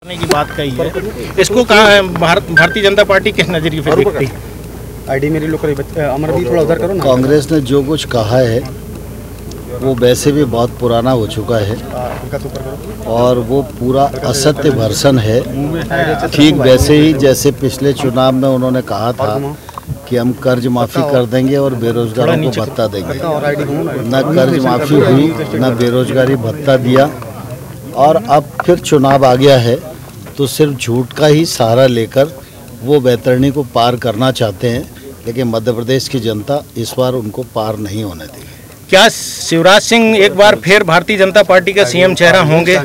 की बात कही है, इसको कहा है भारतीय जनता पार्टी किस नजरिए से देखती है? आईडी मेरी लोग अमर भी थोड़ा उधर करो ना। कांग्रेस ने जो कुछ कहा है वो वैसे भी बहुत पुराना हो चुका है और वो पूरा असत्य भर्सन है। ठीक वैसे ही जैसे पिछले चुनाव में उन्होंने कहा था कि हम कर्ज माफ़ी कर देंगे और बेरोजगारों को भत्ता देंगे। न कर्ज माफ़ी हुई, न बेरोजगारी भत्ता दिया, और अब फिर चुनाव आ गया है तो सिर्फ झूठ का ही सहारा लेकर वो वैतरणी को पार करना चाहते हैं, लेकिन मध्य प्रदेश की जनता इस बार उनको पार नहीं होने देगी। क्या शिवराज सिंह एक बार फिर भारतीय जनता पार्टी का सीएम चेहरा होंगे?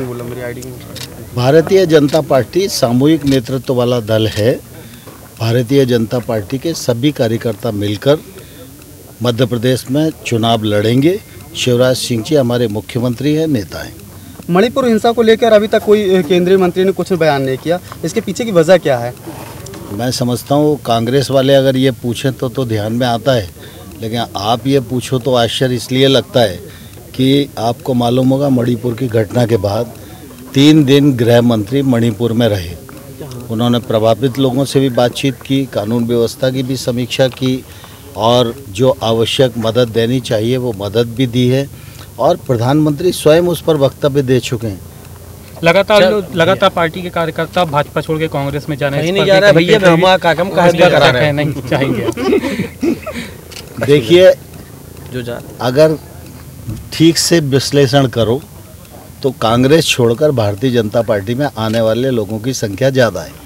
भारतीय जनता पार्टी सामूहिक नेतृत्व वाला दल है। भारतीय जनता पार्टी के सभी कार्यकर्ता मिलकर मध्य प्रदेश में चुनाव लड़ेंगे। शिवराज सिंह जी हमारे मुख्यमंत्री हैं, नेता हैं। मणिपुर हिंसा को लेकर अभी तक कोई केंद्रीय मंत्री ने कुछ बयान नहीं किया, इसके पीछे की वजह क्या है? मैं समझता हूँ कांग्रेस वाले अगर ये पूछें तो ध्यान में आता है, लेकिन आप ये पूछो तो आश्चर्य इसलिए लगता है कि आपको मालूम होगा मणिपुर की घटना के बाद 3 दिन गृह मंत्री मणिपुर में रहे। उन्होंने प्रभावित लोगों से भी बातचीत की, कानून व्यवस्था की भी समीक्षा की, और जो आवश्यक मदद देनी चाहिए वो मदद भी दी है, और प्रधानमंत्री स्वयं उस पर वक्तव्य दे चुके हैं। लगातार पार्टी के कार्यकर्ता भाजपा छोड़ के कांग्रेस में जाने नहीं जा रहा भैया, नहीं चाहेंगे। देखिए, अगर ठीक से विश्लेषण करो तो कांग्रेस छोड़कर भारतीय जनता पार्टी में आने वाले लोगों की संख्या ज़्यादा है,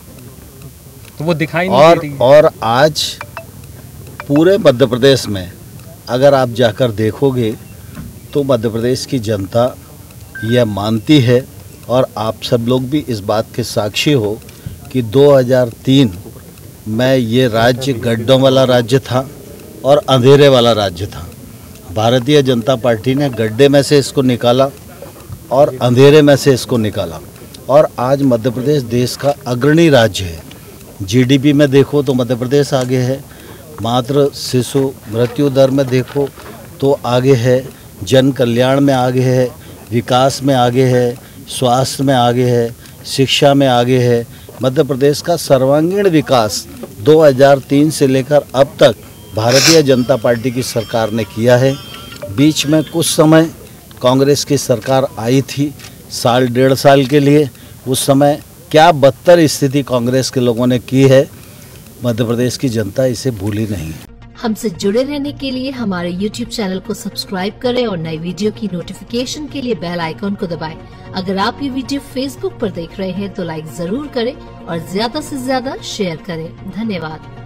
तो वो दिखाई नहीं दे रही। और आज पूरे मध्य प्रदेश में अगर आप जाकर देखोगे तो मध्य प्रदेश की जनता यह मानती है, और आप सब लोग भी इस बात के साक्षी हो कि 2003 में ये राज्य गड्ढों वाला राज्य था और अंधेरे वाला राज्य था। भारतीय जनता पार्टी ने गड्ढे में से इसको निकाला और अंधेरे में से इसको निकाला, और आज मध्य प्रदेश देश का अग्रणी राज्य है। जीडीपी में देखो तो मध्य प्रदेश आगे है, मातृ शिशु मृत्यु दर में देखो तो आगे है, जन कल्याण में आगे है, विकास में आगे है, स्वास्थ्य में आगे है, शिक्षा में आगे है। मध्य प्रदेश का सर्वांगीण विकास 2003 से लेकर अब तक भारतीय जनता पार्टी की सरकार ने किया है। बीच में कुछ समय कांग्रेस की सरकार आई थी, 1.5 साल के लिए। उस समय क्या बदतर स्थिति कांग्रेस के लोगों ने की है, मध्य प्रदेश की जनता इसे भूली नहीं है। हमसे जुड़े रहने के लिए हमारे YouTube चैनल को सब्सक्राइब करें और नई वीडियो की नोटिफिकेशन के लिए बेल आइकॉन को दबाएं। अगर आप ये वीडियो Facebook पर देख रहे हैं तो लाइक जरूर करें और ज्यादा से ज्यादा शेयर करें। धन्यवाद।